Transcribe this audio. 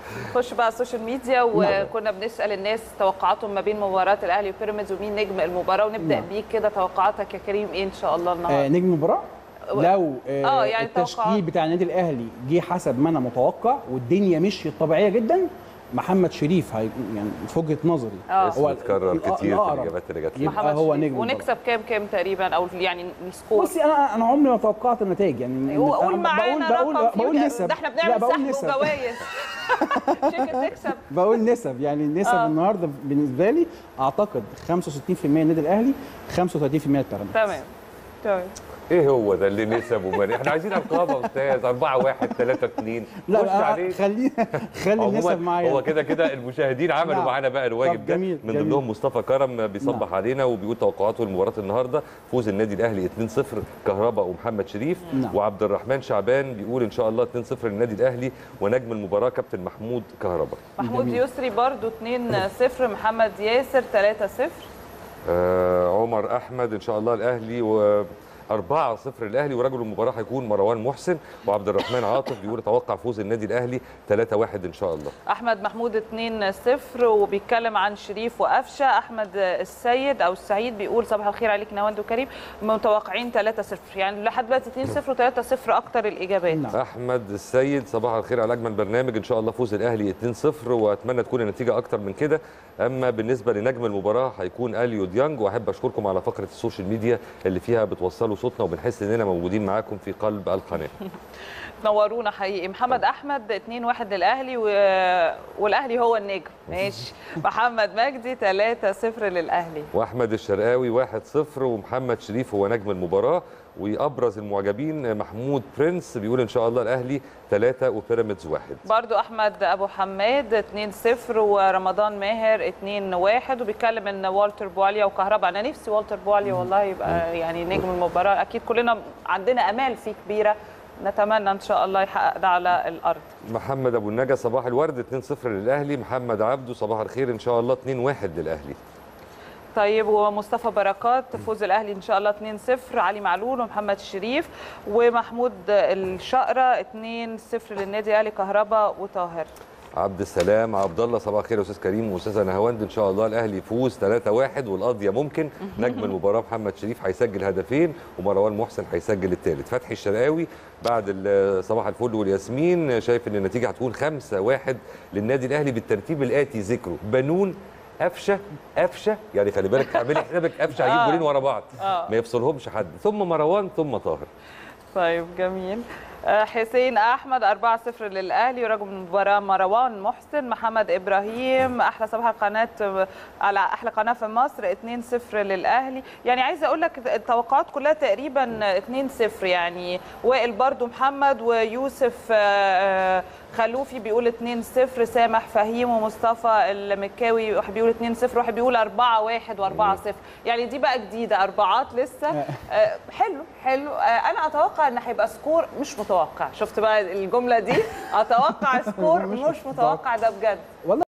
نخش بقى على السوشيال ميديا، وكنا بنسال الناس توقعاتهم ما بين مباراه الاهلي وبيراميدز ومين نجم المباراه، ونبدا بيك كده. توقعاتك يا كريم ايه ان شاء الله النهارده؟ نجم المباراه لو يعني التشكيل بتاع النادي الاهلي جه حسب ما انا متوقع والدنيا مشيت طبيعيه جدا، محمد شريف يعني في وجهه نظري هو اتكرر كتير في الاجابات اللي جت لي. يبقى هو نجم. ونكسب كام تقريبا، او يعني السكور؟ بصي انا عمري ما توقعت النتائج يعني. قول معانا بقول نسب. ده احنا بنعمل سحب وجوائز. شركه تكسب. بقول نسب يعني النسب النهارده بالنسبه لي اعتقد 65% النادي الاهلي، 35% البيراميدز. تمام. ايه هو ده اللي نسب وماني؟ احنا عايزين ارقام يا استاذ. 4-1 3-2. لا خلي النسب معايا. هو كده المشاهدين عملوا معانا بقى الواجب ده. من ضمنهم مصطفى كرم بيصبح علينا وبيقول توقعاته لمباراه النهارده: فوز النادي الاهلي 2-0 كهربا ومحمد شريف. وعبد الرحمن شعبان بيقول ان شاء الله 2-0 للنادي الاهلي، ونجم المباراه كابتن محمود كهربا. محمود يسري برضو 2-0، محمد ياسر 3-0. عمر احمد ان شاء الله الاهلي 4-0 الاهلي، ورجل المباراه هيكون مروان محسن. وعبد الرحمن عاطف بيقول اتوقع فوز النادي الاهلي 3-1 ان شاء الله. احمد محمود 2-0 وبيتكلم عن شريف وقفشه. احمد السيد او السعيد بيقول صباح الخير عليك نواند وكريم، متوقعين 3-0، يعني لحد دلوقتي 2-0 و3-0 اكتر الاجابات. احمد السيد صباح الخير على اجمل برنامج، ان شاء الله فوز الاهلي 2-0 واتمنى تكون النتيجه اكتر من كده. اما بالنسبه لنجم المباراه هيكون اليو ديانج. واحب اشكركم على فقره السوشيال ميديا اللي فيها بتوصلوا صوتنا وبنحس اننا موجودين معاكم في قلب القناه. نورونا حقيقي. محمد احمد 2-1 للاهلي والاهلي هو النجم. ماشي. محمد مجدي 3-0 للاهلي. واحمد الشرقاوي 1-0 ومحمد شريف هو نجم المباراه. وابرز المعجبين محمود برنس بيقول ان شاء الله الاهلي 3 وبيراميدز 1. برضو احمد ابو حماد 2-0 ورمضان ماهر 2-1 وبيتكلم ان والتر بواليا وكهربا. انا نفسي والتر بواليا والله يبقى يعني نجم المباراه، اكيد كلنا عندنا امال فيه كبيره، نتمنى ان شاء الله يحقق ده على الارض. محمد ابو النجا صباح الورد 2-0 للاهلي. محمد عبده صباح الخير ان شاء الله 2-1 للاهلي. طيب ومصطفى بركات فوز الاهلي ان شاء الله 2-0. علي معلول ومحمد شريف ومحمود الشقره 2-0 للنادي الاهلي كهربا وطاهر. عبد السلام عبد الله صباح الخير يا استاذ كريم واستاذه نهاوند، ان شاء الله الاهلي يفوز 3-1 والقضيه ممكن. نجم المباراه محمد شريف هيسجل هدفين ومروان محسن هيسجل الثالث. فتحي الشرقاوي بعد صباح الفل والياسمين شايف ان النتيجه هتكون 5-1 للنادي الاهلي بالترتيب الاتي ذكره: بنون، قفشه يعني خلي بالك اعملي حسابك قفشه هيجيب جولين ورا بعض ما يفصلهمش حد، ثم مروان ثم طاهر. طيب جميل. حسين احمد 4-0 للاهلي ورجل المباراه مروان محسن. محمد ابراهيم احلى صباح القناه على احلى قناه في مصر 2-0 للاهلي. يعني عايزه اقول لك التوقعات كلها تقريبا 2-0، يعني وائل برضو محمد ويوسف خلوفي بيقول 2-0، سامح فهيم ومصطفى المكاوي واحد بيقول 2-0 واحد بيقول 4-1 و4-0. يعني دي بقى جديده، اربعات لسه. حلو. انا اتوقع ان هيبقى سكور مش متوقع. شفت بقى الجمله دي؟ اتوقع سكور مش متوقع، ده بجد.